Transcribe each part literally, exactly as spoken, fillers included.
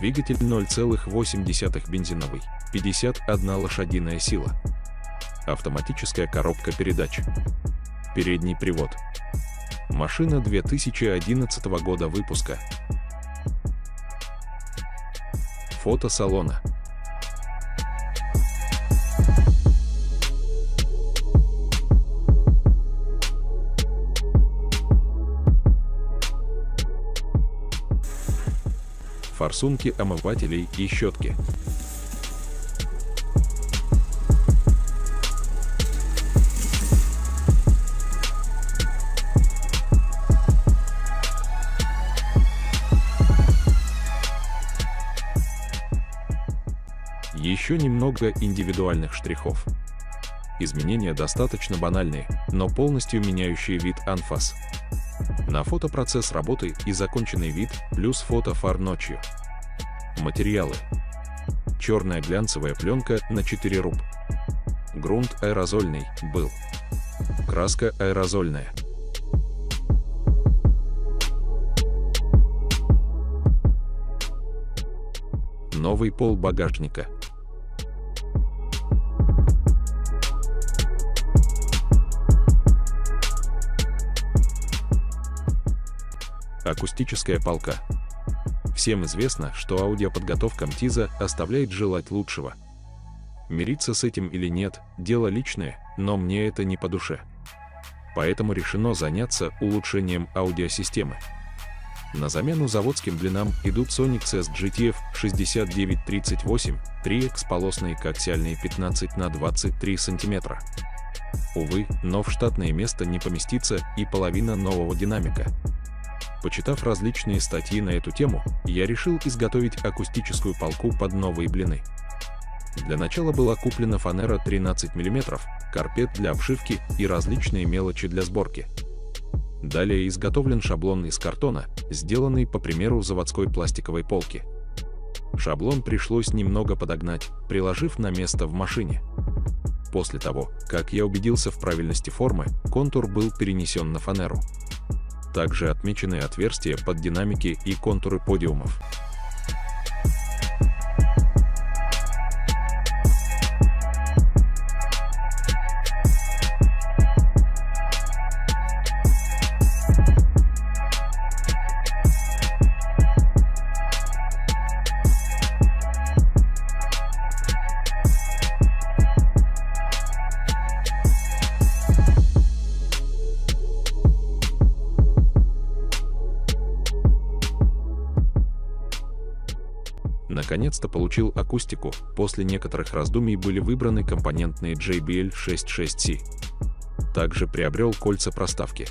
Двигатель ноль целых восемь десятых бензиновый, пятьдесят одна лошадиная сила. Автоматическая коробка передач. Передний привод. Машина две тысячи одиннадцатого года выпуска. Фото салона. Форсунки омывателей и щетки. Еще немного индивидуальных штрихов. Изменения достаточно банальные, но полностью меняющие вид анфас. На фото процесс работы и законченный вид, плюс фото фар ночью. Материалы. Черная глянцевая пленка на четыре руб. Грунт аэрозольный, был. Краска аэрозольная. Новый пол багажника. Акустическая полка. Всем известно, что аудиоподготовка МТИЗа оставляет желать лучшего. Мириться с этим или нет – дело личное, но мне это не по душе. Поэтому решено заняться улучшением аудиосистемы. На замену заводским блинам идут Sonix эс джи ти эф шестьдесят девять тридцать восемь, три икс полосные коаксиальные пятнадцать на двадцать три сантиметра. Увы, но в штатное место не поместится и половина нового динамика. Почитав различные статьи на эту тему, я решил изготовить акустическую полку под новые блины. Для начала была куплена фанера тринадцать миллиметров, карпет для обшивки и различные мелочи для сборки. Далее изготовлен шаблон из картона, сделанный по примеру заводской пластиковой полки. Шаблон пришлось немного подогнать, приложив на место в машине. После того, как я убедился в правильности формы, контур был перенесен на фанеру. Также отмечены отверстия под динамики и контуры подиумов. Наконец-то получил акустику, после некоторых раздумий были выбраны компонентные джей би эл шестьдесят шесть си. Также приобрел кольца проставки.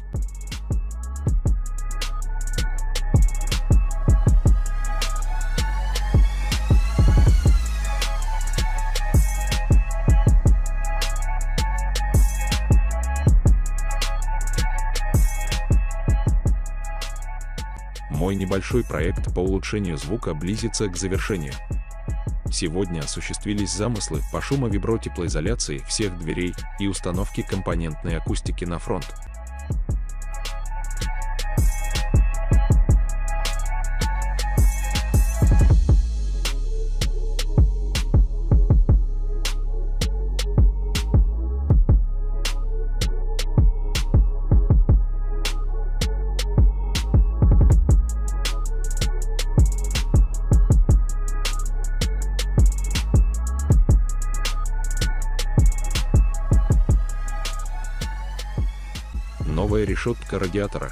Мой небольшой проект по улучшению звука близится к завершению. Сегодня осуществились замыслы по шумовибро-теплоизоляции всех дверей и установке компонентной акустики на фронт. Новая решетка радиатора.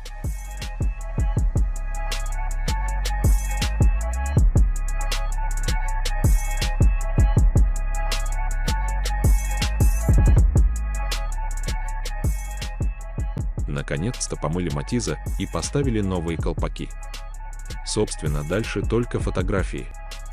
Наконец-то помыли Матиза и поставили новые колпаки. Собственно, дальше только фотографии.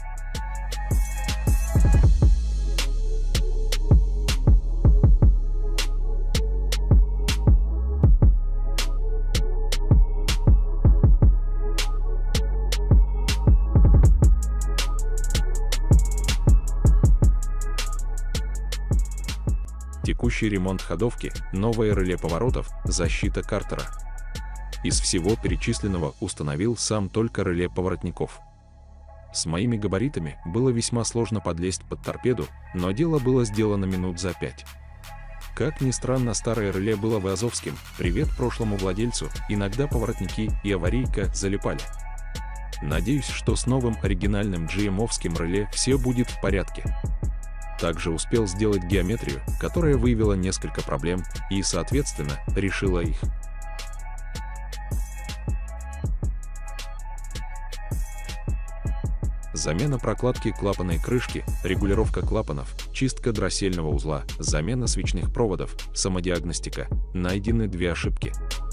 Текущий ремонт ходовки, новое реле поворотов, защита картера. Из всего перечисленного установил сам только реле поворотников. С моими габаритами было весьма сложно подлезть под торпеду, но дело было сделано минут за пять. Как ни странно, старое реле было вазовским, привет прошлому владельцу, иногда поворотники и аварийка залипали. Надеюсь, что с новым оригинальным джи эм-овским реле все будет в порядке. Также успел сделать геометрию, которая выявила несколько проблем и, соответственно, решила их. Замена прокладки клапанной крышки, регулировка клапанов, чистка дроссельного узла, замена свечных проводов, самодиагностика. Найдены две ошибки.